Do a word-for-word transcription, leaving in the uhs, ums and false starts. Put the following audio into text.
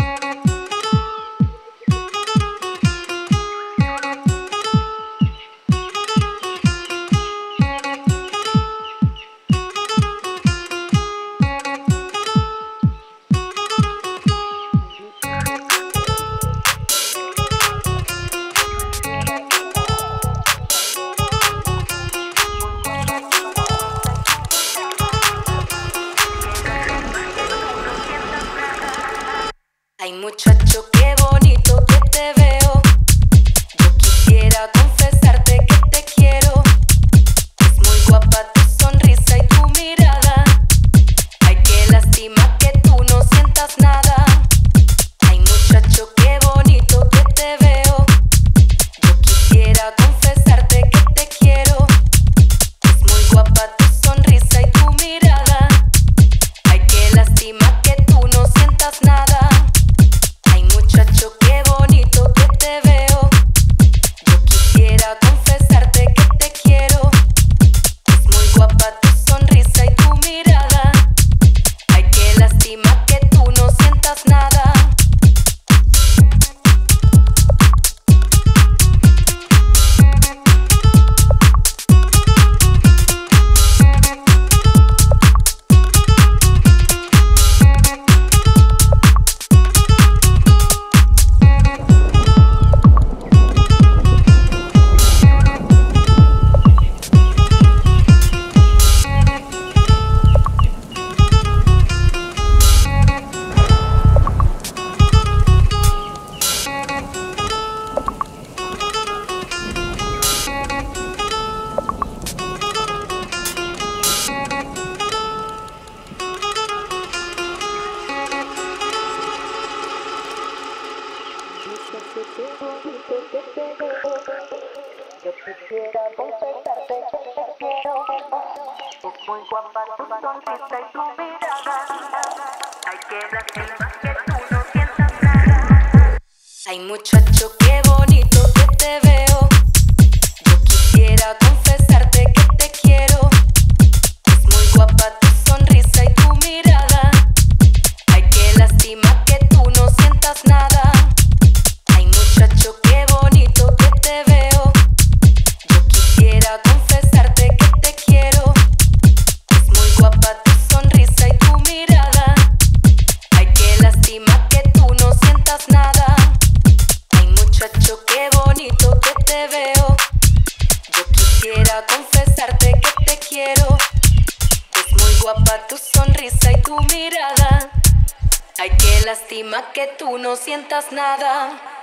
Ay, muchacho, qué bonito que te veo. Yo quisiera confesarte que te quiero. Es muy guapa tu sonrisa y tu mirada. Ay, qué lástima que tú no sientas nada. Ay, muchacho, qué bonito que te veo. Yo quisiera confesarte que te quiero. Es muy guapa tu sonrisa y tu mirada. Ay, qué lástima que tú no sientas nada. Muchacho, qué bonito que te veo. Yo quisiera confesarte que te quiero. Es muy guapa tu sonrisa y tu mirada. Ay, qué lástima que tú no sientas nada. Yo quisiera confesarte que te quiero. Es muy guapa tu sonrisa y tu mirada. Ay, qué lástima que tú no sientas nada. Ay, muchacho, qué bonito que te veo. Yo quisiera confesarte que te quiero. Es muy guapa tu sonrisa y tu mirada. Ay, qué lástima que tú no sientas nada. Ay, muchacho, qué bonito que te veo. Yo quisiera confesarte que te quiero. Es muy guapa tu sonrisa y tu mirada. Ay, qué lástima que tú no sientas nada. Ay, muchacho, qué bonito que te veo. Yo quisiera confesarte que te quiero. Es muy guapa tu sonrisa y tu mirada. Ay, qué lástima que tú no sientas nada.